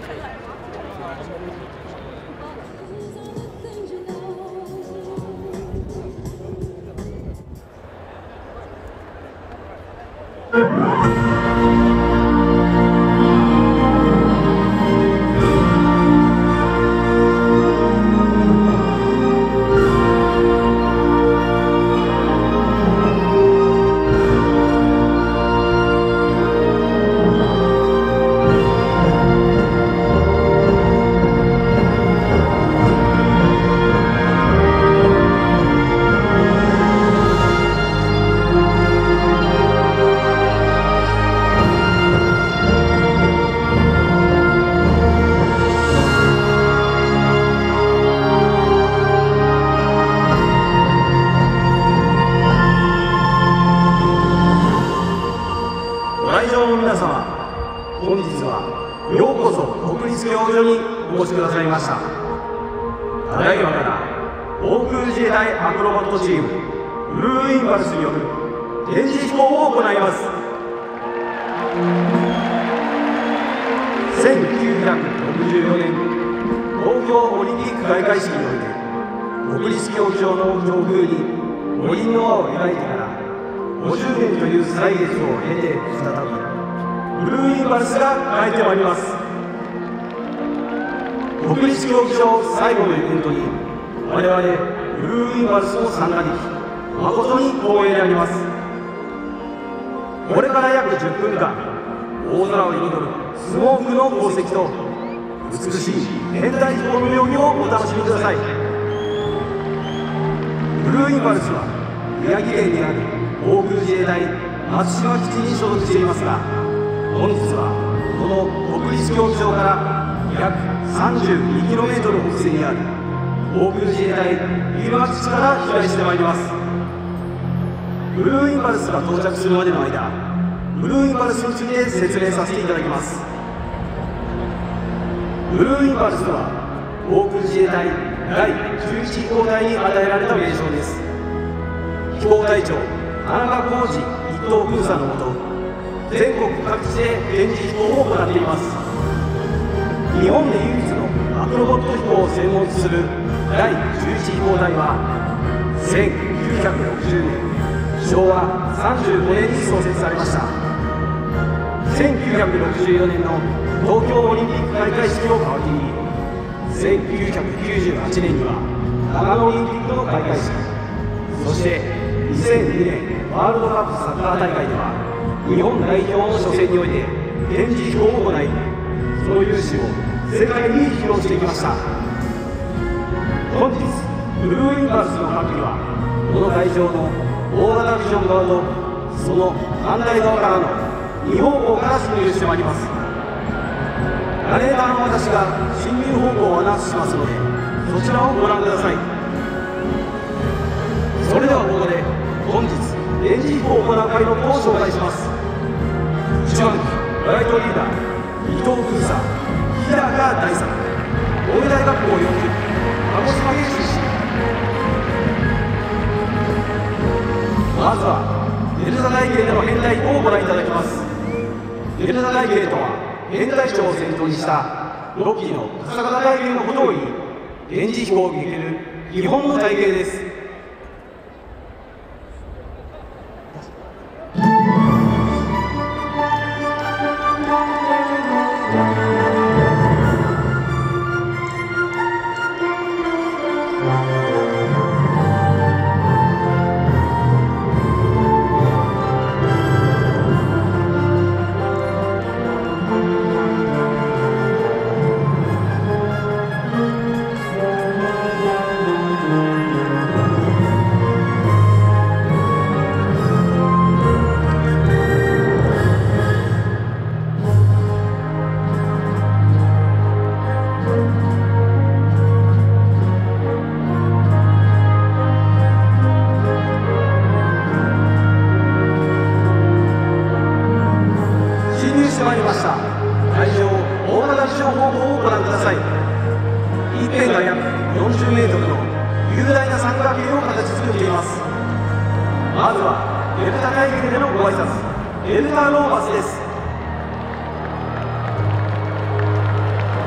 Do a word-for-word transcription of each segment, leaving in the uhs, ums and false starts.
エ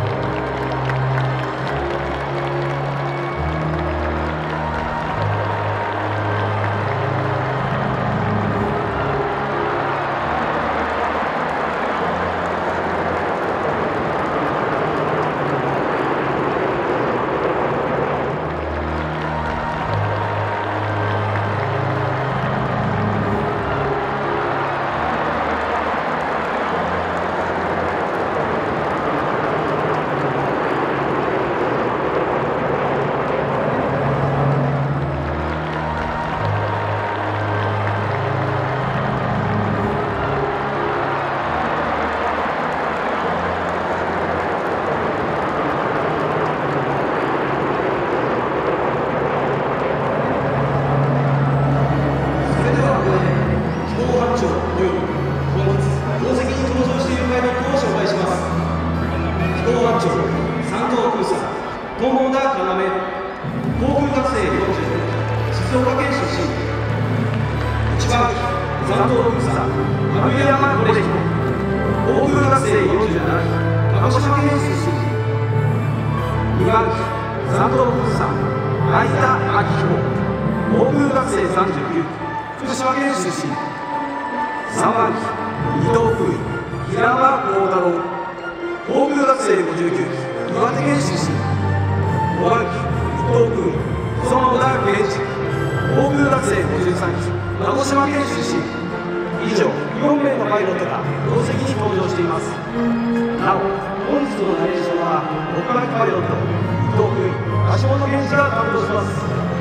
鹿児島県出身。にばん機佐藤文さん、相田明彦、航空学生さんじゅうきゅうき、福島県出身。さんばん機伊藤空尉、平間幸太郎、航空学生ごじゅうきゅうき、岩手県出身。ごばん機伊藤空尉、園田健一、航空学生ごじゅうさんき、鹿児島県出身。以上よんめいのパイロットが同席に搭乗しています。なお本日のナレーションは岡垣パイロット、伊藤空尉、橋本健一が担当します。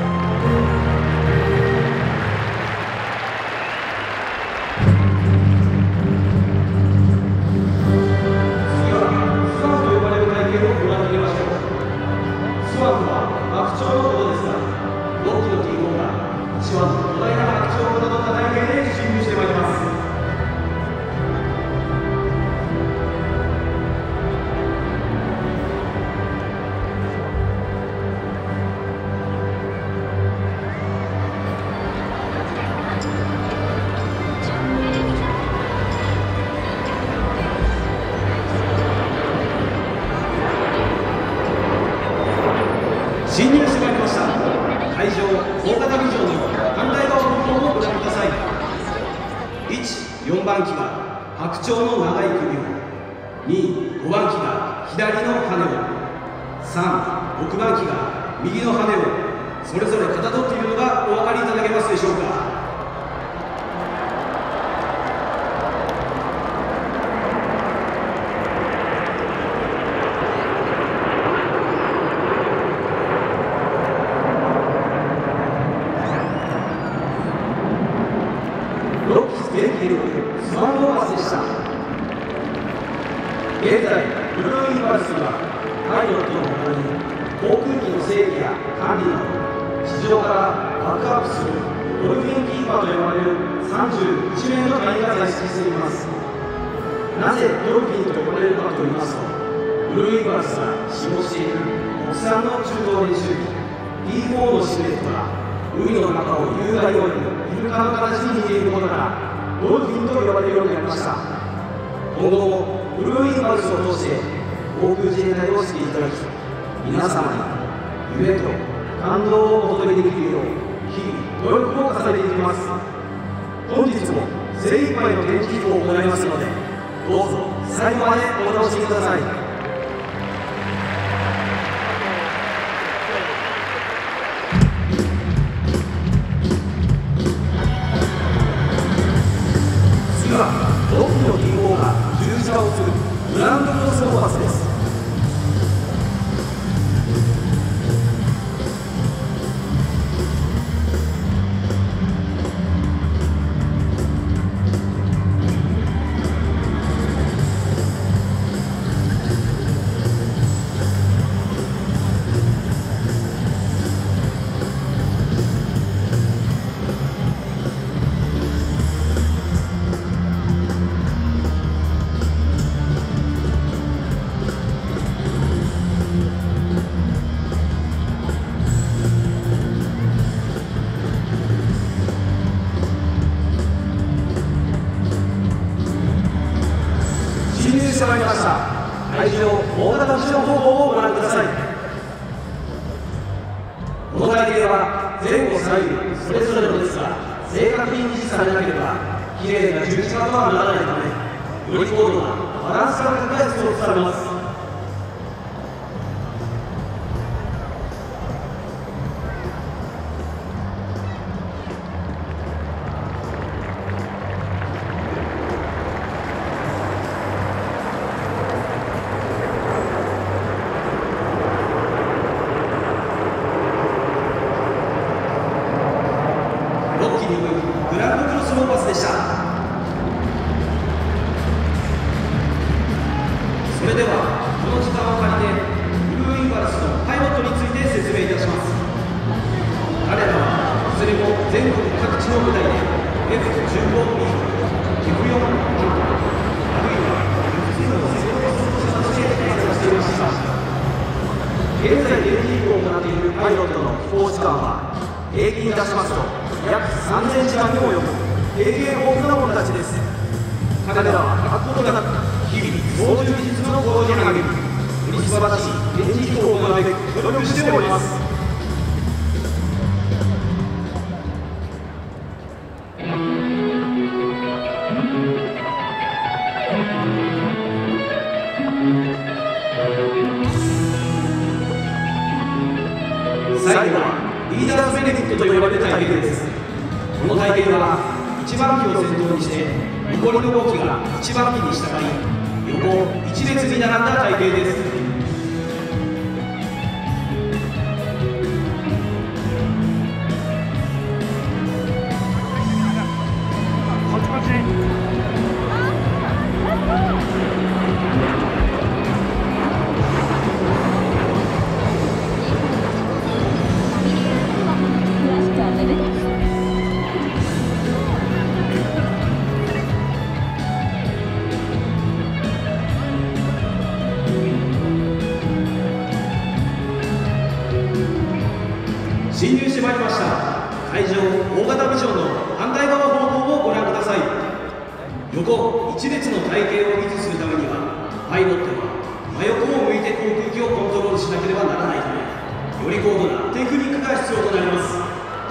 次はスワンと呼ばれる体験をご覧に入れましょう。スワンは白鳥のことですが、ろっきの ティーフォー がいちわの巨大な白鳥をたどった体験で進入してまいります。進入してまいりました。会場、大型ビジョンの反対側の方をご覧ください。いち、よんばん機が白鳥の長い首を、に、ごばん機が左の羽を、さん、ろくばん機が右の羽をそれぞれかたどっているのがお分かりいただけますでしょうか。元気のスワンノーバスでした。現在ブルーインパルスにはパイロットの他に航空機の整備や管理など地上からバックアップするドルフィンキーパーと呼ばれるさんじゅういちめいの隊員が在籍しています。なぜドルフィンと呼ばれるかといいますと、ブルーインパルスが使用している国産の中東練習機 ティーフォー のシルエットが海の中を優雅ようにイルカの形に似ていることからドルフィンと呼ばれるようになりました。今後もブルーインパルスを通して航空自衛隊を知っていただき、皆様に夢と感動をお届けできるよう日々努力を重ねていきます。本日も精一杯の展示飛行を行いますので、どうぞ最後までお楽しみください。ろっきの ティーフォー が十字架をするグランドクロスオーバスです。進入してまいりました。会場、大型ビジョン方向をご覧ください。この体系は前後左右それぞれの列が正確に維持されなければきれいな十字架とはならないため、より高度なバランス感覚が必要とされます。グランドクロスオーバスでした。それではこの時間を借りてブルーインパルスのパイロットについて説明いたします。彼らはいずれも全国各地の部隊で エフじゅうごビー エフよん あるいは エフゼロ の戦闘者として活躍していました。現在電気飛行を行っているパイロットの飛行時間は平均いたしますと約さんぜんじかんにも及ぶ経験豊富な者たちです。彼らは学校でなく日日々操縦技術の向上に励み、より素晴らしい展示飛行を行うべく努力しております。最後はリーダーズベネフィットと呼ばれる体験です。この体験はいちばん機を先頭にして残りのご機がいちばん機に従い横一列に並んだ体験です。こっちこっち。進入してまいりました。会場大型ビジョンの反対側方向をご覧ください。横一列の体型を維持するためにはパイロットは真横を向いて航空機をコントロールしなければならないため、より高度なテクニックが必要となります。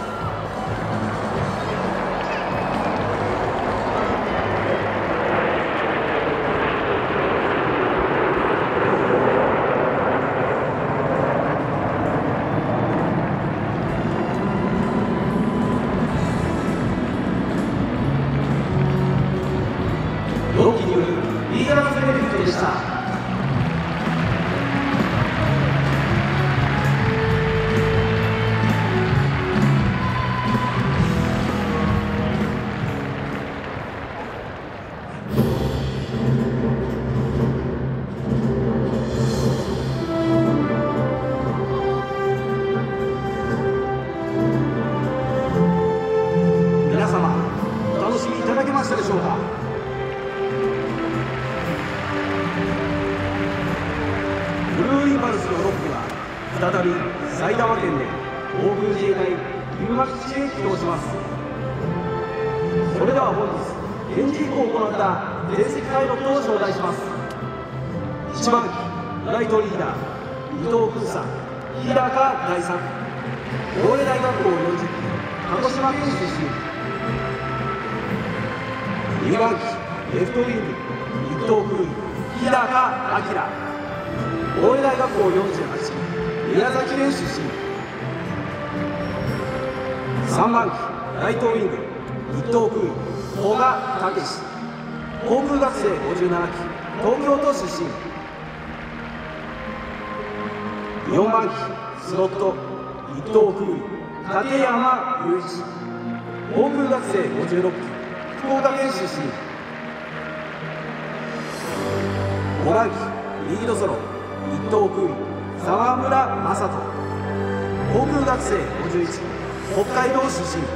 ろっきによるリーダーズベネフィットでした。皆様、お楽しみいただけましたでしょうか。ブルーインパルスのろっきは再び埼玉県で航空自衛隊入間基地へ帰港します。それでは本日展示飛行を行った全席パイロットを招待します。いちばん機ライトリーダー伊藤福佐日高大作、大江大学校よんじゅっき鹿児島県出身。にばん機レフトウィング一等空尉日高明、大江大学校よんじゅうはちき宮崎県出身。さんばん機ライトウィング一等空尉古賀武史、航空学生ごじゅうななき東京都出身。よんばん機スロット一等空尉立山雄一、航空学生ごじゅうろっき福岡県出身。ごばん機リードソロ一等空尉沢村雅人、航空学生ごじゅういち北海道出身。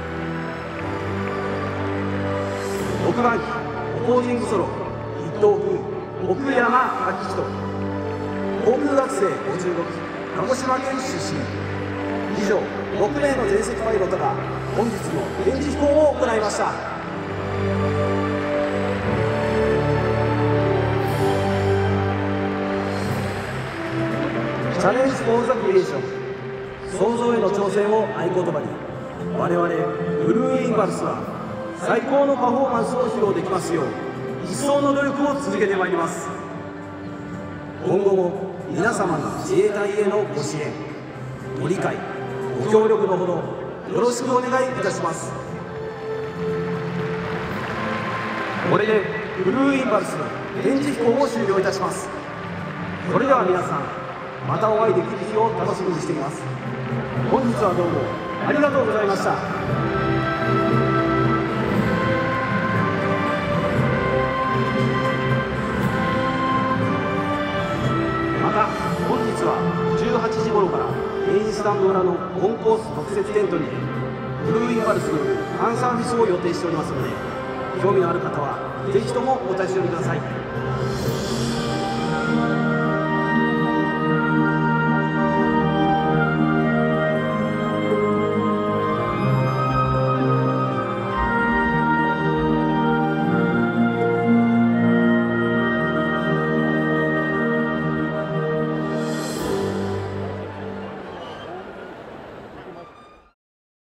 ろくばん機オポージングソロ一等空尉奥山明人、航空学生ごじゅうごき鹿児島県出身。以上ろくめいの全席パイロットが本日の展示飛行を行いました。チャレンジ・フォー・ザ・クリエーション、創造への挑戦を合言葉に、我々ブルーインパルスは最高のパフォーマンスを披露できますよう一層の努力を続けてまいります。今後も皆様の自衛隊へのご支援、ご理解、ご協力のほどよろしくお願いいたします。これでブルーインパルスの展示飛行を終了いたします。それでは皆さん、またお会いできる日を楽しみにしています。本日はどうもありがとうございました。また本日はじゅうはちじ頃からメインスタンド裏のオンコース特設テントにてブルーインパルスによるファンサービスを予定しておりますので、興味のある方はぜひともお立ち寄りください。